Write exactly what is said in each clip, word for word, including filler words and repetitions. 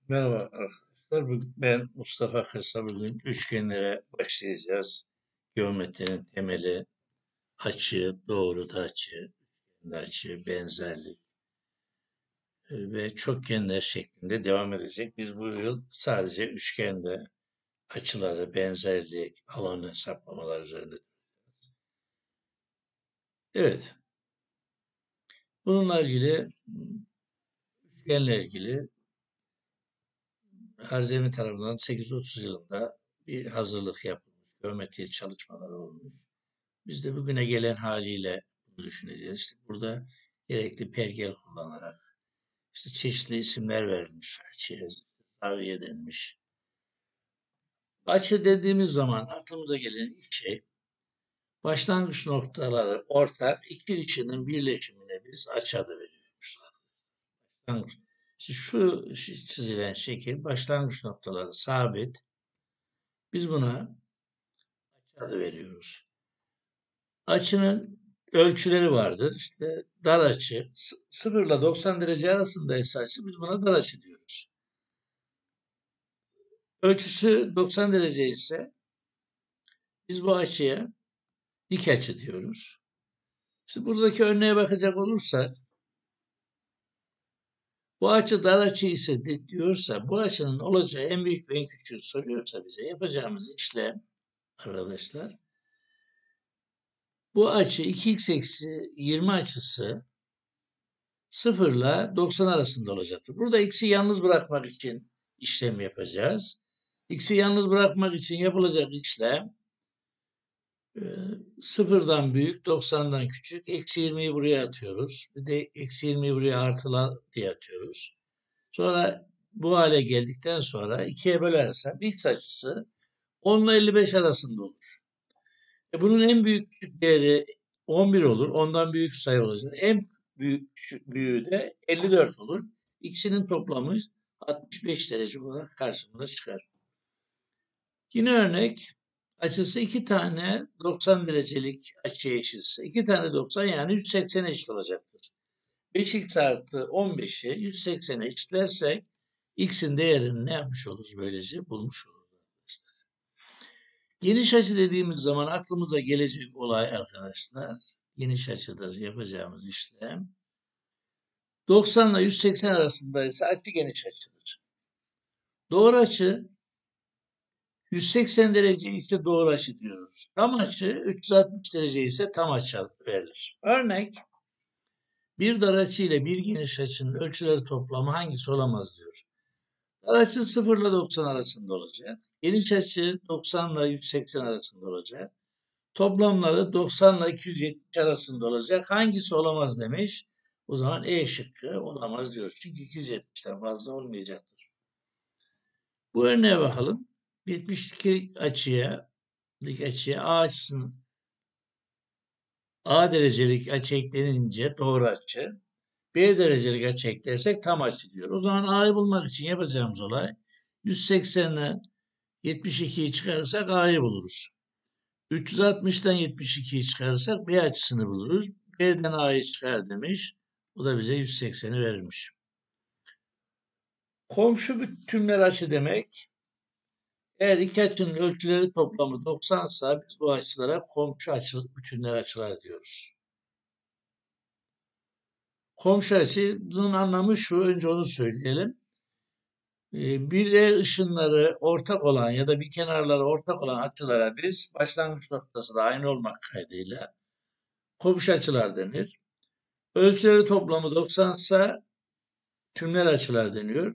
Merhaba arkadaşlar. Bu- Ben Mustafa Kısa. Bugün üçgenlere başlayacağız. Geometrinin temeli açı, doğruda açı, üçgende açı, benzerlik e, ve çokgenler şeklinde devam edecek. Biz bu yıl sadece üçgende açıları, benzerlik, alan hesaplamalar üzerinde. Evet. Bununla ilgili üçgenle ilgili Harzemi tarafından sekiz yüz otuz yılında bir hazırlık yapılmış. Geometri çalışmaları olmuş. Biz de bugüne gelen haliyle bunu düşüneceğiz. İşte burada gerekli pergel kullanarak işte çeşitli isimler verilmiş açıya, zaviye denmiş. Açı dediğimiz zaman aklımıza gelen ilk şey başlangıç noktaları ortak iki ışının birleşimine biz açı adı veriyoruz. Başlangıç. İşte şu çizilen şekil başlangıç noktaları sabit. Biz buna açı adı veriyoruz. Açının ölçüleri vardır. İşte dar açı sıfır ile doksan derece arasındaysa açı biz buna dar açı diyoruz. Ölçüsü doksan derece ise biz bu açıya dik açı diyoruz. İşte buradaki örneğe bakacak olursak bu açı dar açı ise diyorsa bu açının olacağı en büyük ve en küçüğü soruyorsa bize yapacağımız işlem arkadaşlar bu açı iki x eksi yirmi açısı sıfır ile doksan arasında olacaktır. Burada x'i yalnız bırakmak için işlem yapacağız. X'i yalnız bırakmak için yapılacak işlem e, sıfırdan büyük, doksandan küçük. Eksi yirmiyi buraya atıyoruz. Bir de eksi yirmiyi buraya artılar diye atıyoruz. Sonra bu hale geldikten sonra ikiye bölersem x açısı on ile elli beş arasında olur. E bunun en büyük küçük değeri on bir olur. Ondan büyük sayı olacak. En büyük küçük büyüğü de elli dört olur. İkisinin toplamı altmış beş derece olarak karşımıza çıkar. Yine örnek açısı iki tane doksan derecelik açıya eşitse iki tane doksan yani yüz seksen eşit olacaktır. beş x artı on beşi yüz seksene eşitlersek x'in değerini ne yapmış oluruz böylece bulmuş oluruz. Geniş açı dediğimiz zaman aklımıza gelecek olay arkadaşlar, geniş açıdır yapacağımız işlem. doksan ile yüz seksen arasındaysa açı geniş açıdır. Doğru açı yüz seksen derece ise doğru açı diyoruz. Tam açı üç yüz altmış derece ise tam açı verilir. Örnek bir dar açı ile bir geniş açının ölçüleri toplamı hangisi olamaz diyor. Dar açı sıfır ile doksan arasında olacak. Geniş açı doksan ile yüz seksen arasında olacak. Toplamları doksan ile iki yüz yetmiş arasında olacak. Hangisi olamaz demiş. O zaman E şıkkı olamaz diyoruz. Çünkü iki yüz yetmişten fazla olmayacaktır. Bu örneğe bakalım. yetmiş iki açıya, dik açıya A açısının A derecelik açı eklenince doğru açı. B derecelik açı eklersek tam açı diyor. O zaman A'yı bulmak için yapacağımız olay yüz seksenden yetmiş ikiyi çıkarırsak A'yı buluruz. üç yüz altmıştan yetmiş ikiyi çıkarırsak B açısını buluruz. B'den A'yı çıkar demiş. O da bize yüz sekseni vermiş. Komşu bütünler açı demek. Eğer iki açının ölçüleri toplamı doksan ise biz bu açılara komşu açı, bütünler açılar diyoruz. Komşu açının anlamı şu. Önce onu söyleyelim. Bir E ışınları ortak olan ya da bir kenarları ortak olan açılara biz başlangıç noktası da aynı olmak kaydıyla komşu açılar denir. Ölçüleri toplamı doksan ise tümler açılar deniyor.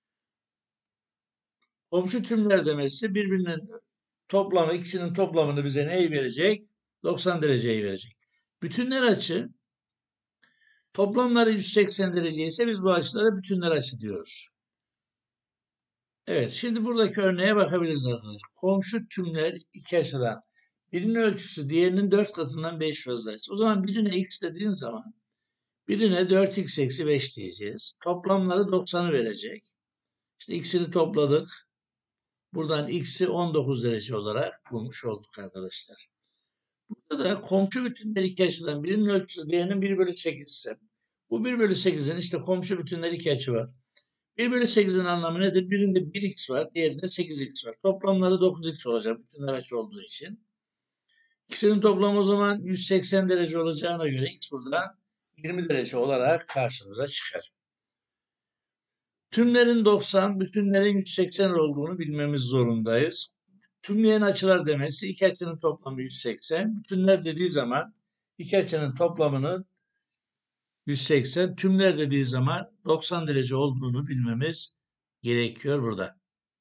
Komşu tümler demesi birbirinin toplamı, ikisinin toplamını bize neyi verecek? doksan dereceyi verecek. Bütünler açı toplamları yüz seksen derece ise biz bu açılara bütünler açı diyoruz. Evet, şimdi buradaki örneğe bakabiliriz arkadaşlar. Komşu tümler iki açıdan. Birinin ölçüsü diğerinin dört katından beş fazlaysa. O zaman birine x dediğin zaman birine dört x eksi beş diyeceğiz. Toplamları doksanı verecek. İşte x'ini topladık. Buradan x'i on dokuz derece olarak bulmuş olduk arkadaşlar. Burada da komşu bütünler iki açıdan birinin ölçüsü diğerinin bir bölü sekiz ise bu bir bölü sekizin işte komşu bütünler iki açı var. bir bölü sekizin anlamı nedir? Birinde bir x var, diğerinde sekiz x var. Toplamları dokuz x olacak bütünler açı olduğu için. İkisinin toplamı o zaman yüz seksen derece olacağına göre x buradan yirmi derece olarak karşımıza çıkar. Tümlerin doksan, bütünlerin yüz seksen olduğunu bilmemiz zorundayız. Tümleyen açılar demesi iki açının toplamı yüz seksen. Bütünler dediği zaman iki açının toplamının yüz seksen. Tümler dediği zaman doksan derece olduğunu bilmemiz gerekiyor burada.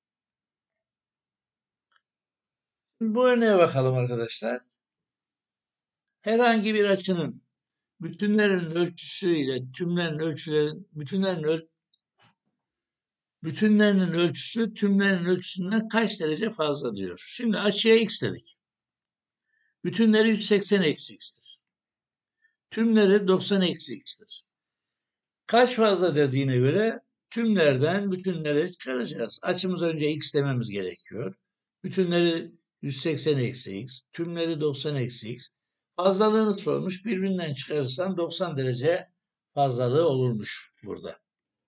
Bu örneğe bakalım arkadaşlar. Herhangi bir açının bütünlerin ölçüsü ile tümlerin ölçülerin bütünlerin öl bütünlerinin ölçüsü tümlerin ölçüsünden kaç derece fazla diyor. Şimdi açıya x dedik. Bütünleri yüz seksen eksi x'tir. Tümleri doksan eksi x'tir. Kaç fazla dediğine göre tümlerden bütünleri çıkaracağız. Açımız önce x dememiz gerekiyor. Bütünleri yüz seksen eksi x, tümleri doksan eksi x. Fazlalığını sormuş. Birbirinden çıkarırsan doksan derece fazlalığı olurmuş burada.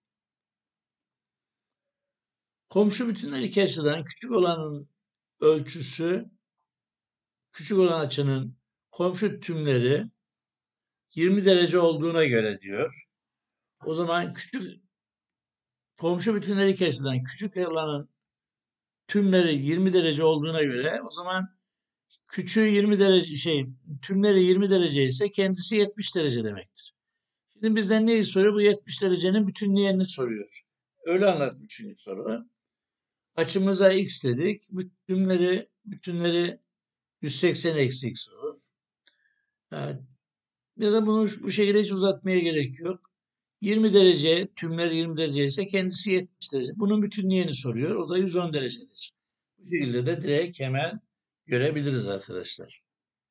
Komşu bütünler iki açıdan küçük olanın ölçüsü, küçük olan açının komşu tümleri yirmi derece olduğuna göre diyor. O zaman küçük komşu bütünler iki açıdan küçük olanın tümleri yirmi derece olduğuna göre o zaman küçüğü yirmi derece şey tümleri yirmi derece ise kendisi yetmiş derece demektir. Şimdi bizden neyi soruyor? Bu yetmiş derecenin bütünleyenini soruyor. Öyle anlatmış çünkü soru. Açımıza x dedik. Tümleri bütünleri yüz seksen eksi x olur. Yani, ya da bunu bu şekilde hiç uzatmaya gerek yok. yirmi derece, tümler yirmi derece ise kendisi yetmiş derece. Bunun bütünleyeni soruyor. O da yüz on derecedir. Bu şekilde de direkt hemen görebiliriz arkadaşlar.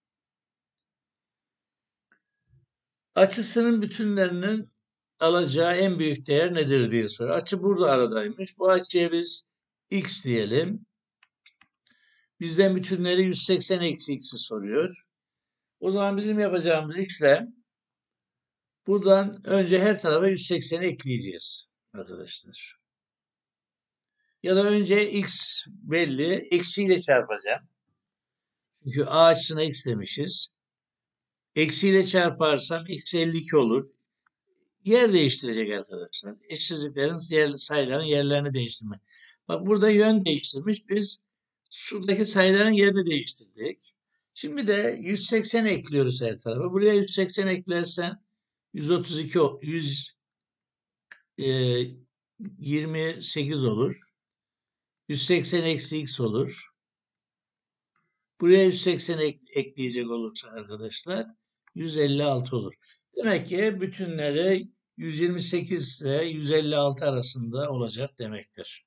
Açısının bütünlerinin alacağı en büyük değer nedir diye soruyor. Açı burada aradaymış. Bu açıya biz x diyelim. Bizden bütünleri yüz seksen eksi x'i soruyor. O zaman bizim yapacağımız işlem buradan önce her tarafa yüz sekseni ekleyeceğiz arkadaşlar. Ya da önce x belli, eksiyle çarpacağım. Çünkü a açısına x demişiz. Eksiyle çarparsam x elli iki olur. Yer değiştirecek arkadaşlar. Eşsizliklerin yer, sayıların yerlerini değiştirme. Bak burada yön değiştirmiş. Biz şuradaki sayıların yerini değiştirdik. Şimdi de yüz seksen ekliyoruz her tarafa. Buraya yüz seksen eklersen yüz otuz iki, yüz yirmi sekiz olur. yüz seksen eksi x olur. Buraya yüz seksen ek, ekleyecek olursa arkadaşlar yüz elli altı olur. Demek ki bütünleri yüz yirmi sekiz ile yüz elli altı arasında olacak demektir.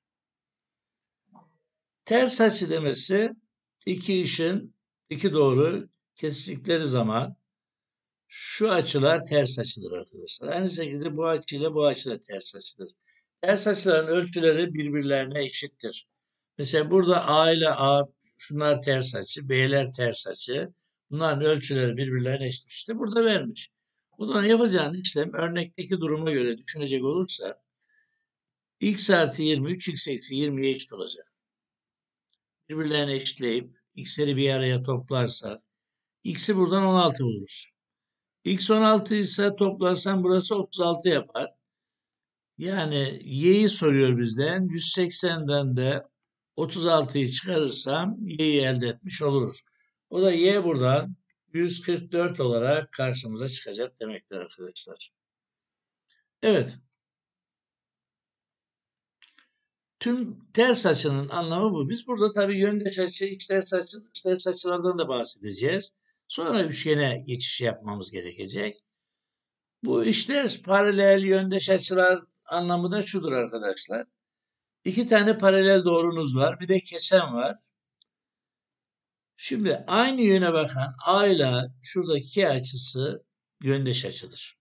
Ters açı demesi iki ışın iki doğru kesiştikleri zaman şu açılar ters açıdır arkadaşlar. Aynı şekilde bu açı ile bu açı da ters açıdır. Ters açıların ölçüleri birbirlerine eşittir. Mesela burada A ile A şunlar ters açı, B'ler ters açı. Bunların ölçüleri birbirlerine eşit. İşte burada vermiş. O zaman yapacağın işlem örnekteki duruma göre düşünecek olursa x artı yirmi, üç x eksi yirmiye eşit olacak. Birbirlerine eşitleyip x'leri bir araya toplarsa x'i buradan on altı buluruz. X on altı ise toplarsan burası otuz altı yapar. Yani y'yi soruyor bizden. yüz seksenden de otuz altıyı çıkarırsam y'yi elde etmiş oluruz. O da y buradan yüz kırk dört olarak karşımıza çıkacak demektir arkadaşlar. Evet. Tüm ters açının anlamı bu. Biz burada tabii yöndeş açı, iç ters açı, dış ters açılardan da bahsedeceğiz. Sonra üçgene geçiş yapmamız gerekecek. Bu işler paralel yöndeş açılar anlamı da şudur arkadaşlar. İki tane paralel doğrunuz var. Bir de kesen var. Şimdi aynı yöne bakan A ile şuradaki iki açısı yöndeş açıdır.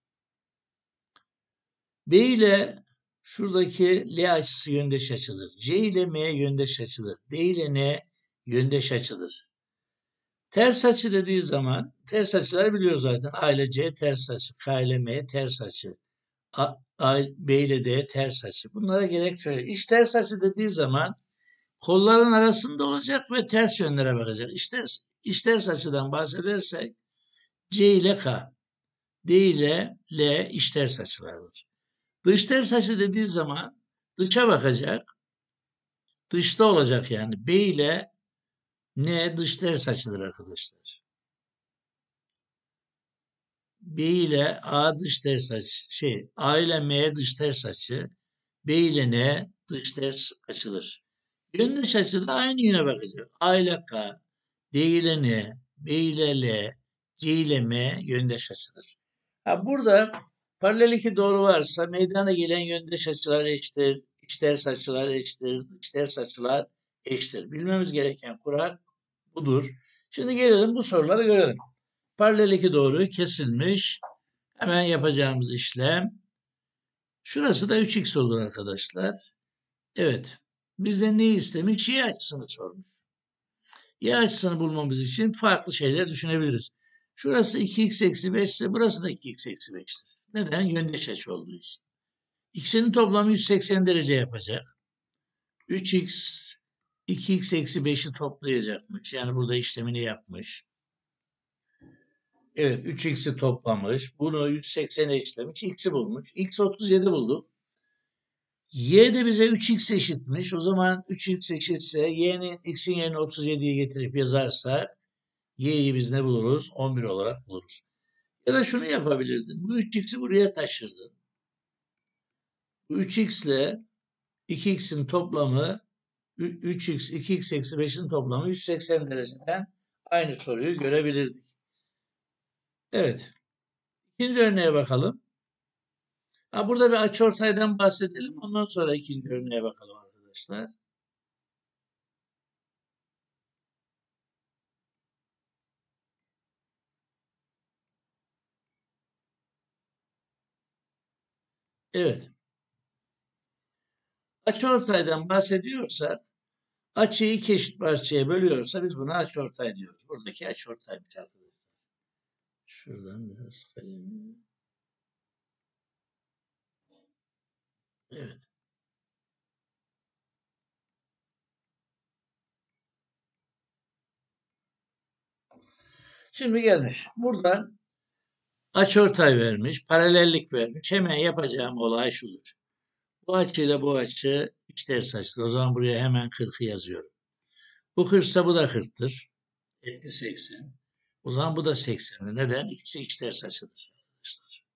B ile şuradaki L açısı yöndeş açıdır. C ile M yöndeş açıdır. D ile N yöndeş açıdır. Ters açı dediği zaman ters açıları biliyoruz zaten. A ile C ters açı, K ile M ters açı. A, A, B ile D ters açı. Bunlara gerek söyle. İş ters açı dediği zaman kolların arasında olacak ve ters yönlere bakacak. İş ters, iş ters açıdan bahsedersek C ile K, D ile L iş ters açılardır. Dış ters açı dediği zaman dışa bakacak. Dışta olacak yani. B ile N dış ters açıdır arkadaşlar. B ile A dış ters açı, şey A ile M dış ters açı, B ile N dış ters açıdır. Yöndeş açıda aynı yöne bakacak. A ile K, D ile N, B ile L, C ile M yöndeş açıdır. Ha, burada paralel iki doğru varsa meydana gelen yöndeş açılar eşittir, iç ters açılar eşittir, dış ters açılar eşittir. Bilmemiz gereken kural budur. Şimdi gelelim bu soruları görelim. Paralel iki doğru kesilmiş. Hemen yapacağımız işlem. Şurası da üç x olur arkadaşlar. Evet. Bizden neyi istemiş? Y açısını sormuş. Y açısını bulmamız için farklı şeyler düşünebiliriz. Şurası iki x eksi beş ise burası da iki x eksi beş'tir. Neden? Yöndeş açı olduğu için. X'in toplamı yüz seksen derece yapacak. üç x iki x eksi beş'i toplayacakmış. Yani burada işlemini yapmış. Evet, üç x'i toplamış. Bunu yüz seksen'e eşitlemiş. X'i bulmuş. X otuz yedi bulduk. Y de bize üç x eşitmiş. O zaman üç x eşitse y'nin x'in yerine otuz yedi'yi getirip yazarsak y'yi biz ne buluruz? on bir olarak buluruz. Ya da şunu yapabilirdin. Bu üç x'i buraya taşırdın. Bu üç x ile iki x'in toplamı üç x, iki x eksi beş'in toplamı yüz seksen dereceden aynı soruyu görebilirdik. Evet. İkinci örneğe bakalım. Ha, burada bir açıortaydan bahsedelim. Ondan sonra ikinci örneğe bakalım arkadaşlar. Evet. Açıortaydan bahsediyorsak açıyı iki eşit parçaya bölüyorsa biz buna açıortay diyoruz. Buradaki açıortaymış arkadaşlar. Şuradan biraz kalemi. Evet. Şimdi gelmiş. Buradan açıortay vermiş, paralellik vermiş. Hemen yapacağım olay şudur. Bu açıyla bu açı iç ters açıdır. O zaman buraya hemen kırk'ı yazıyorum. Bu kırk'sa bu da kırk'tır. Etti seksen. O zaman bu da seksen'dir. Neden? İkisi iç ters açıdır arkadaşlar.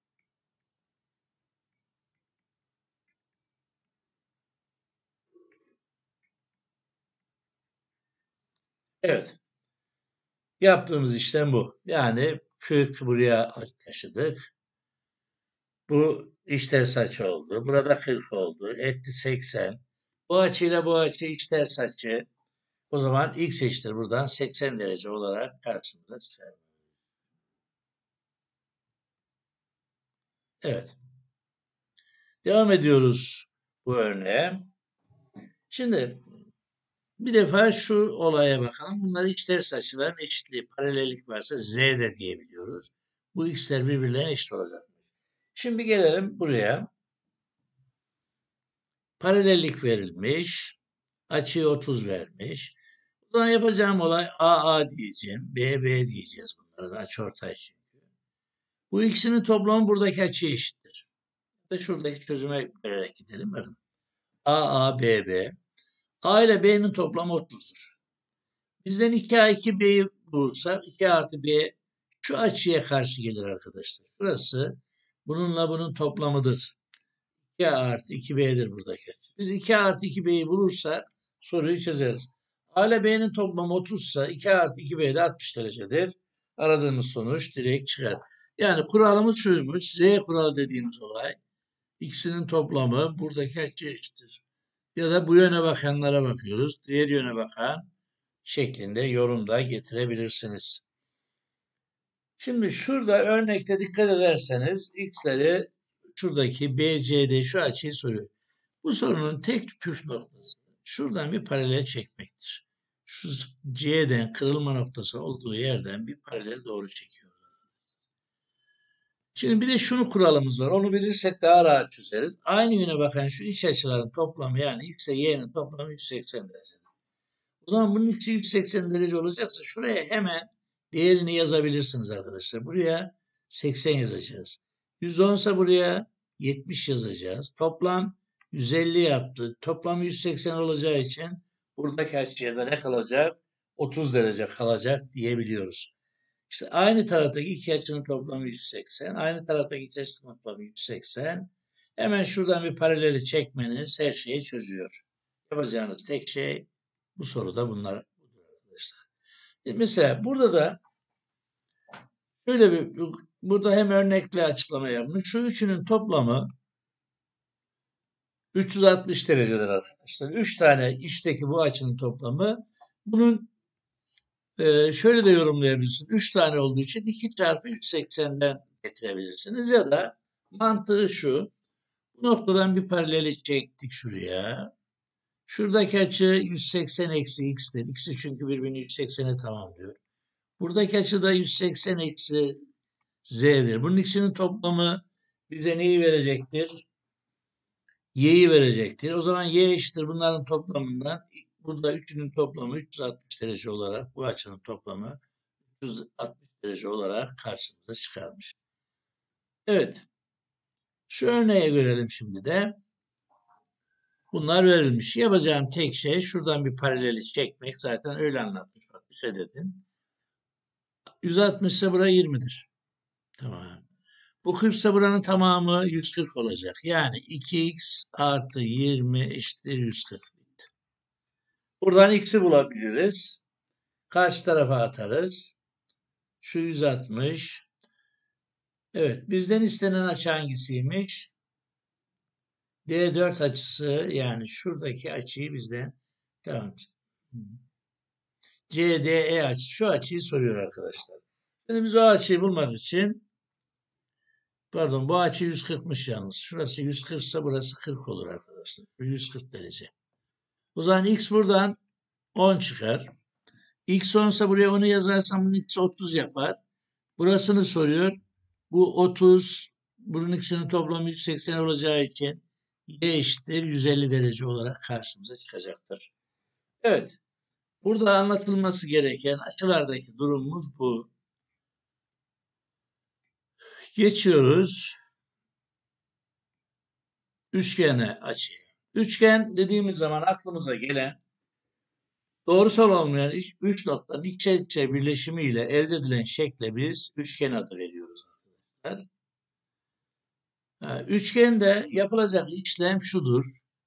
Evet. Yaptığımız işlem bu. Yani kırk buraya taşıdık. Bu iç ters açı oldu. Burada kırk oldu. Etti seksen. Bu açıyla bu açı iç ters açı. O zaman x eşittir buradan seksen derece olarak karşımıza çıkar. Evet. Devam ediyoruz bu örneğe. Şimdi bir defa şu olaya bakalım. Bunlar iç ters açıların eşitliği. Paralellik varsa z de diyebiliyoruz. Bu x'ler birbirlerine eşit olacak. Şimdi gelelim buraya. Paralellik verilmiş. Açıyı otuz vermiş. O zaman yapacağım olay A A diyeceğim. B B diyeceğiz bunlara da açıortay çünkü. Bu ikisinin toplamı buradaki açıya eşittir. Ve şuradaki çözüme vererek gidelim. Bakın. A A B B. A ile B'nin toplamı otuz'dur. Bizden iki A iki B'yi bulursak iki artı B şu açıya karşı gelir arkadaşlar. Burası bununla bunun toplamıdır. iki A artı iki B'dir buradaki açı. Biz iki A artı iki B'yi bulursak soruyu çözeriz. A ile B'nin toplamı otuz ise iki artı iki B de altmış derecedir. Aradığımız sonuç direkt çıkar. Yani kuralımız şuymuş. Z kuralı dediğimiz olay. İkisinin toplamı buradaki açıya eşittir. Ya da bu yöne bakanlara bakıyoruz. Diğer yöne bakan şeklinde yorumda getirebilirsiniz. Şimdi şurada örnekte dikkat ederseniz x'leri şuradaki B C D şu açıyı soruyor. Bu sorunun tek püf noktası şuradan bir paralel çekmektir. Şu C'den kırılma noktası olduğu yerden bir paralel doğru çekiyor. Şimdi bir de şunu kuralımız var. Onu bilirsek daha rahat çözeriz. Aynı yöne bakan şu iç açıların toplamı yani x ile y'nin toplamı yüz seksen derece. O zaman bunun x'i yüz seksen derece olacaksa şuraya hemen değerini yazabilirsiniz arkadaşlar. Buraya seksen yazacağız. yüz on ise buraya yetmiş yazacağız. Toplam yüz elli yaptı. Toplam yüz seksen olacağı için buradaki açıya da ne kalacak? otuz derece kalacak diyebiliyoruz. İşte aynı taraftaki iki açının toplamı yüz seksen. Aynı taraftaki iki açının toplamı yüz seksen. Hemen şuradan bir paraleli çekmeniz her şeyi çözüyor. Yapacağınız tek şey bu soruda bunlar arkadaşlar. Mesela burada da şöyle bir burada hem örnekle açıklama yapmış. Şu üçünün toplamı üç yüz altmış derecedir arkadaşlar. üç tane içteki bu açının toplamı. Bunun e, şöyle de yorumlayabilirsiniz. üç tane olduğu için iki çarpı yüz seksenden getirebilirsiniz. Ya da mantığı şu. Bu noktadan bir paraleli çektik şuraya. Şuradaki açı yüz seksen eksi x'tir. X'i çünkü birbirini yüz seksene tamamlıyor. Buradaki açı da yüz seksen eksi z'dir. Bunun ikisinin toplamı bize neyi verecektir? Y'yi verecektir. O zaman y eşittir bunların toplamından. Burada üçünün toplamı üç yüz altmış derece olarak bu açının toplamı üç yüz altmış derece olarak karşımıza çıkarmış. Evet. Şu örneğe görelim şimdi de. Bunlar verilmiş. Yapacağım tek şey şuradan bir paraleli çekmek. Zaten öyle anlatmış. Bak dikkat edin. yüz altmış ise burası yirmidir. Tamam. Bu kırk ise buranın tamamı yüz kırk olacak. Yani iki x artı yirmi eşittir yüz kırk. Buradan x'i bulabiliriz. Karşı tarafa atarız. Şu yüz altmış. Evet. Bizden istenen açı hangisiymiş? D dört açısı yani şuradaki açıyı bizden tamam. C D E açı. Şu açıyı soruyor arkadaşlar. Şimdi biz o açıyı bulmak için pardon bu açı yüz kırkmış yalnız. Şurası yüz kırk ise burası kırk olur arkadaşlar. Şu yüz kırk derece. O zaman x buradan on çıkar. X on ise buraya onu yazarsam bunun x otuz yapar. Burasını soruyor. Bu otuz bunun ikisinin toplamı yüz seksen olacağı için y eşittir yüz elli derece olarak karşımıza çıkacaktır. Evet. Burada anlatılması gereken açılardaki durumumuz bu. Geçiyoruz üçgene açıya. Üçgen dediğimiz zaman aklımıza gelen doğrusal olmayan üç noktanın ikişer ikişer birleşimiyle elde edilen şekle biz üçgen adı veriyoruz arkadaşlar. Üçgende yapılacak işlem şudur.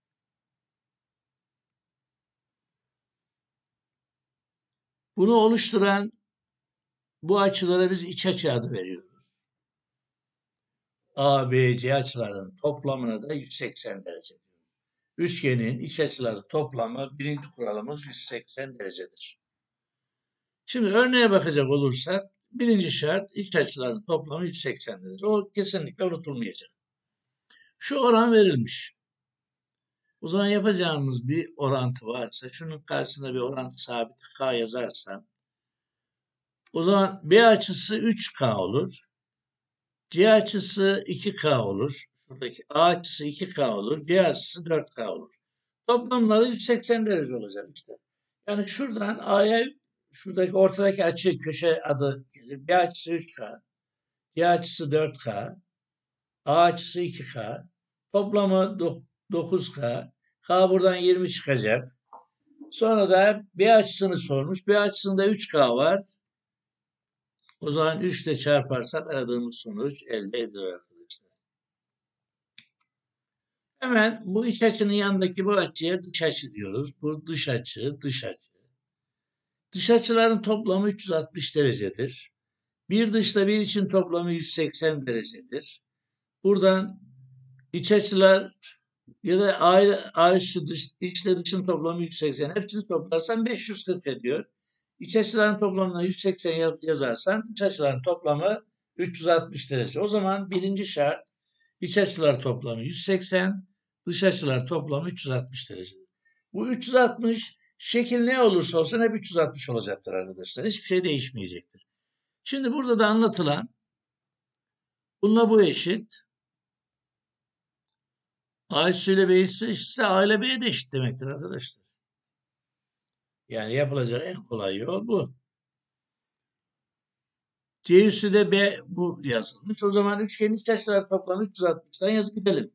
Bunu oluşturan bu açılara biz iç açı adı veriyoruz. A, B, C açılarının toplamına da yüz seksen derece. Üçgenin iç açıları toplamı birinci kuralımız yüz seksen derecedir. Şimdi örneğe bakacak olursak birinci şart iç açıların toplamı yüz seksen derece. O kesinlikle unutulmayacak. Şu oran verilmiş. O zaman yapacağımız bir orantı varsa şunun karşısında bir orantı sabiti K yazarsam o zaman B açısı üç K olur. C açısı iki K olur. Şuradaki A açısı iki K olur. C açısı dört K olur. Toplamları yüz seksen derece olacak işte. Yani şuradan A'ya şuradaki ortadaki açı köşe adı gelir. B açısı üç K. C açısı dört K. A açısı iki K. Toplamı dokuz K. K buradan yirmi çıkacak. Sonra da B açısını sormuş. B açısında üç K var. O zaman üç ile çarparsak aradığımız sonuç elde edilir arkadaşlar. Hemen bu iç açının yanındaki bu açıya dış açı diyoruz. Bu dış açı, dış açı. Dış açıların toplamı üç yüz altmış derecedir. Bir dışla bir için toplamı yüz seksen derecedir. Buradan iç açılar ya da A, A üstü dış, içle dışın toplamı yüz seksen. Hepsini toplarsan beş yüz kırk ediyor. İç açıların toplamına yüz seksen yazarsan iç açıların toplamı üç yüz altmış derece. O zaman birinci şart iç açılar toplamı yüz seksen, dış açılar toplamı üç yüz altmış derece. Bu üç yüz altmış şekil ne olursa olsun hep üç yüz altmış olacaktır arkadaşlar. Hiçbir şey değişmeyecektir. Şimdi burada da anlatılan Bununla bu eşit. A üssü ile B üssü eşitse A ile B de eşit demektir arkadaşlar. Yani yapılacak en kolay yol bu. C üssü de B bu yazılmış. O zaman üçgenin iç açıları toplamı üç yüz altmıştan yazıp gidelim.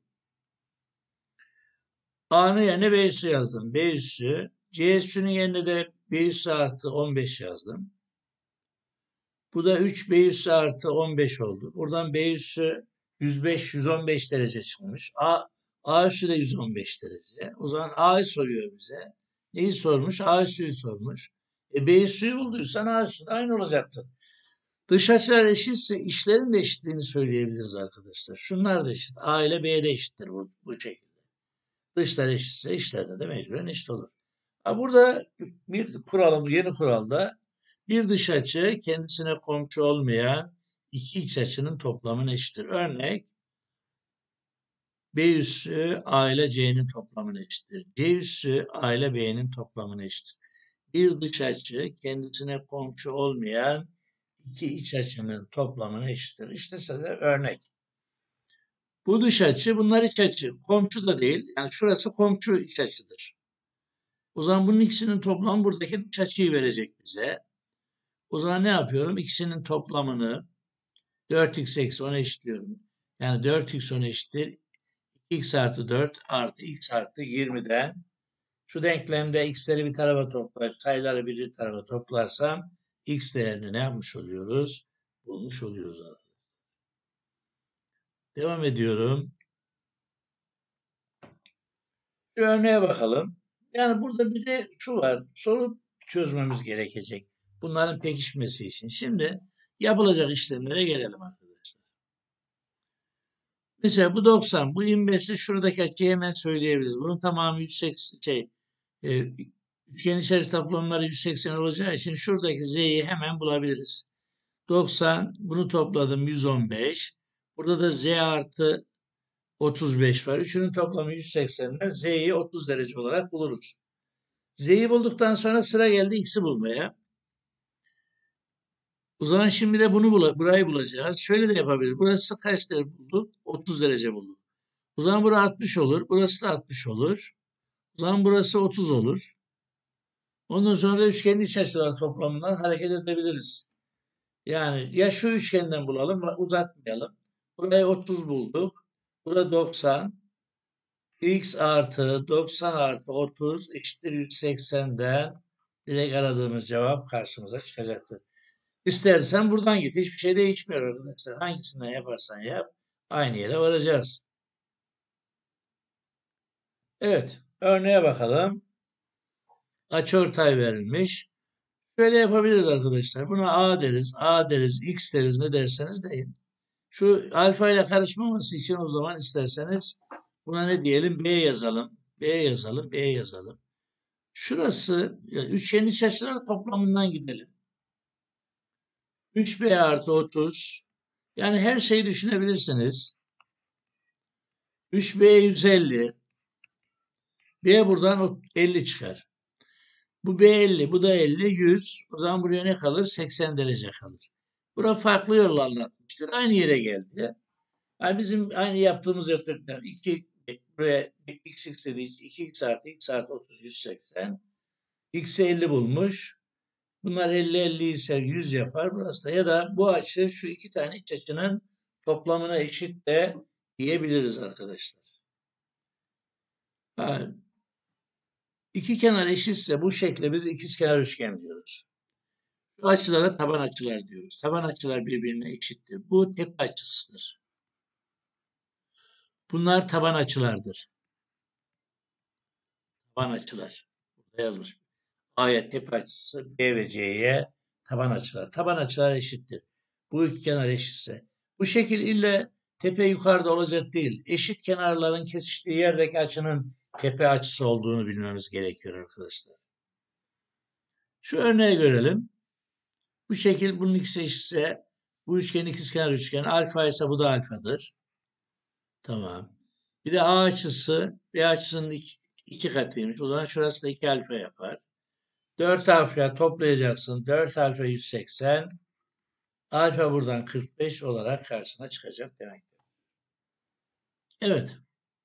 A'nın yerine B üssü yazdım. B üssü. C üssünün yerine de B üssü artı on beş yazdım. Bu da üç B üssü artı on beş oldu. Buradan B üssü yüz beş, yüz on beş derece çıkmış. A, A üssü de yüz on beş derece. O zaman A'yı soruyor bize. Neyi sormuş? A üssüyü sormuş. E B üssüyü bulduysan A üssü de aynı olacaktır. Dış açılar eşitse işlerin de eşitliğini söyleyebiliriz arkadaşlar. Şunlar da eşit. A ile B de eşittir bu, bu şekilde. Dışlar eşitse işlerde de mecburen eşit olur. Ha, burada bir kuralım, yeni kuralda bir dış açı kendisine komşu olmayan iki iç açının toplamına eşittir. Örnek B üssü A ile C'nin toplamına eşittir. C üssü A ile B'nin toplamına eşittir. Bir dış açı kendisine komşu olmayan iki iç açının toplamına eşittir. İşte size örnek. Bu dış açı, bunlar iç açı. Komşu da değil. Yani şurası komşu iç açıdır. O zaman bunun ikisinin toplamı buradaki dış açıyı verecek bize. O zaman ne yapıyorum? İkisinin toplamını dört x eksi on eşitliyorum. Yani dört x on eşittir. X artı dört artı x artı yirmiden şu denklemde x'leri bir tarafa toplar, sayıları bir tarafa toplarsam x değerini ne yapmış oluyoruz? Bulmuş oluyoruz. Devam ediyorum. Şu örneğe bakalım. Yani burada bir de şu var. Soru çözmemiz gerekecek. Bunların pekişmesi için. Şimdi yapılacak işlemlere gelelim arkadaşlar. Mesela bu doksan, bu yirmi beş'i şuradaki açıyı hemen söyleyebiliriz. Bunun tamamı yüz seksen şey, e, üçgen içerisinde toplamları yüz seksen olacağı için şuradaki z'yi hemen bulabiliriz. doksan, bunu topladım yüz on beş. Burada da z artı otuz beş var. Üçünün toplamı yüz seksen'den z'yi otuz derece olarak buluruz. Z'yi bulduktan sonra sıra geldi x'i bulmaya. O zaman şimdi de bunu bul burayı bulacağız. Şöyle de yapabiliriz. Burası kaç derece bulduk? otuz derece bulduk. O zaman burası altmış olur. Burası da altmış olur. O zaman burası otuz olur. Ondan sonra da üçgenin iç açılar toplamından hareket edebiliriz. Yani ya şu üçgenden bulalım, uzatmayalım. Burayı otuz bulduk. Burada doksan. X artı doksan artı otuz eşittir yüz seksenden direkt aradığımız cevap karşımıza çıkacaktır. İstersen buradan git. Hiçbir şey değişmiyor arkadaşlar. Hangisinden yaparsan yap aynı yere varacağız. Evet. Örneğe bakalım. Açıortay verilmiş. Şöyle yapabiliriz arkadaşlar. Buna A deriz, A deriz, X deriz, ne derseniz deyin. Şu alfa ile karışmaması için o zaman isterseniz buna ne diyelim? B yazalım. B yazalım, B yazalım. Şurası yani üçgenin iç açıları toplamından gidelim. üç B artı otuz. Yani her şeyi düşünebilirsiniz. üç B yüz elli. B buradan elli çıkar. Bu B elli, bu da elli, yüz. O zaman buraya ne kalır? seksen derece kalır. Bura farklı yolla anlatmıştır. Aynı yere geldi. Yani bizim aynı yaptığımız yöntemler iki buraya x x dediği için iki x artı x artı otuz yüz seksen. X'i elli bulmuş. Bunlar elli elli ise yüz yapar. Burası da ya da bu açı şu iki tane iç açının toplamına eşit de diyebiliriz arkadaşlar. Ha, iki kenar eşitse bu şekle biz ikizkenar üçgen diyoruz. Bu açılara taban açılar diyoruz. Taban açılar birbirine eşittir. Bu tepe açısıdır. Bunlar taban açılardır. Taban açılar. Burada yazmış. A'ya tepe açısı, B ve C'ye taban açılar. Taban açılar eşittir. Bu iki kenar eşitse. Bu şekil ille tepe yukarıda olacak değil. Eşit kenarların kesiştiği yerdeki açının tepe açısı olduğunu bilmemiz gerekiyor arkadaşlar. Şu örneği görelim. Bu şekil bunun ikisi eşitse bu üçgen ikizkenar üçgen. Alfa ise bu da alfadır. Tamam. Bir de A açısı B açısının iki, iki katıymış. O zaman şurası da iki alfa yapar. dört alfa toplayacaksın. dört alfa yüz seksen. Alfa buradan kırk beş olarak karşına çıkacak demektir. Evet.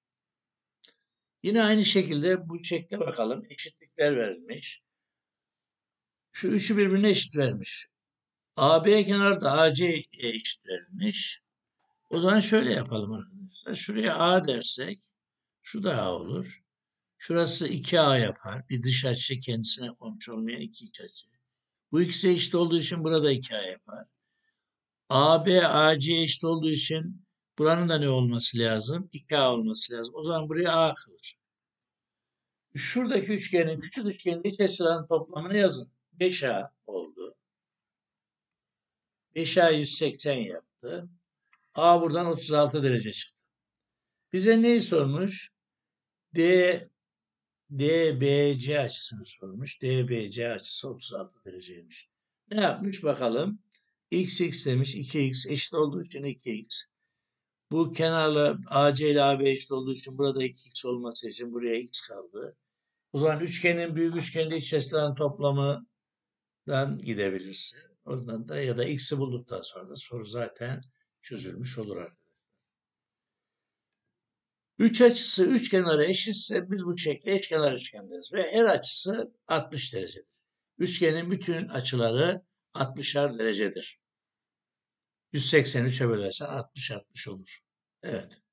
Yine aynı şekilde bu şekle bakalım. Eşitlikler verilmiş. Şu üçü birbirine eşit vermiş. A B kenarı da A C eşit verilmiş. O zaman şöyle yapalım arkadaşlar. Şuraya A dersek şu da A olur. Şurası iki A yapar. Bir dış açı kendisine komşu olmayan iki iç açı. Bu ikisi eşit olduğu için burada iki A yapar. A B A C eşit olduğu için buranın da ne olması lazım? iki A olması lazım. O zaman buraya A kalır. Şuradaki üçgenin, küçük üçgenin iç açılarının toplamını yazın. beş A oldu. beş A yüz seksen yaptı. A buradan otuz altı derece çıktı. Bize neyi sormuş? D, D B C açısını sormuş. D B C açısı otuz altı dereceymiş. Ne yapmış bakalım? X X demiş. iki X eşit olduğu için iki X. Bu kenarla A C ile A B eşit olduğu için burada iki X olması için buraya X kaldı. O zaman üçgenin büyük üçgende iç açıların toplamından gidebilirsin. Oradan da ya da X'i bulduktan sonra da soru zaten çözülmüş olur arkadaşlar. Üç açısı üç kenara eşitse biz bu şekle eşkenar üçgen deriz ve her açısı altmış derecedir. Üçgenin bütün açıları altmışar derecedir. yüz seksen üçe bölersen altmış altmış olur. Evet.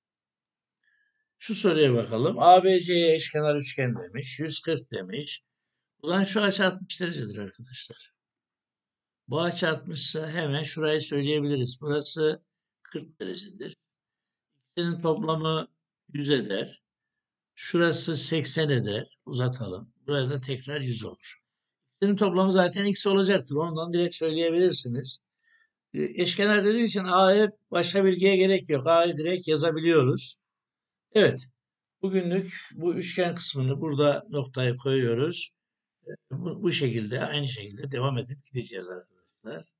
Şu soruya bakalım. A B C'ye eşkenar üçgen demiş. yüz kırk demiş. O zaman şu açı altmış derecedir arkadaşlar. Bu açı altmış ise hemen şurayı söyleyebiliriz. Burası kırk derecedir. İkisinin toplamı yüz eder. Şurası seksen eder. Uzatalım. Buraya da tekrar yüz olur. İkisinin toplamı zaten x olacaktır. Ondan direkt söyleyebilirsiniz. Eşkenar dediği için A'ya başka bilgiye gerek yok. A'yı direkt yazabiliyoruz. Evet. Bugünlük bu üçgen kısmını burada noktaya koyuyoruz. Bu, bu şekilde aynı şekilde devam edip gideceğiz arkadaşlar.